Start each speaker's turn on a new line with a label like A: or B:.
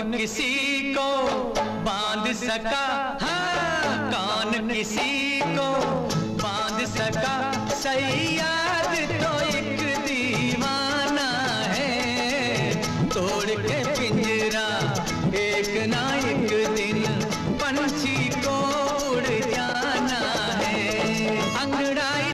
A: किसी को बांध सका, हाँ कौन किसी को बांध सका, सैयाद तो एक